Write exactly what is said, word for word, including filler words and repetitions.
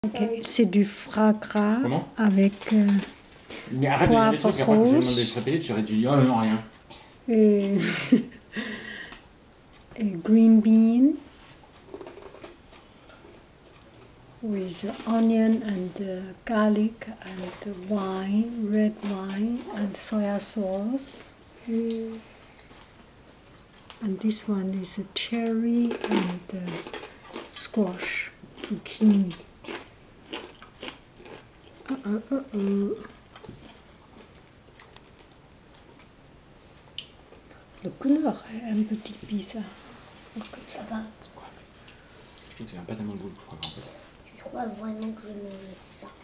Okay, c'est du foie gras Comment avec euh, Mais arrête de dire des trucs, après que je demande des rose répéter, tu aurais dû dire oh non, rien. et, et green bean with onion and uh, garlic and wine, red wine and soya sauce. Mm. And this one is a cherry and uh, squash, zucchini. Uh -uh, uh -uh. Le couleur est un petit bizarre. Comme ça va. Je trouve qu'il n'y a pas tellement de goût, je crois, en fait. Tu crois vraiment que je me laisse ça?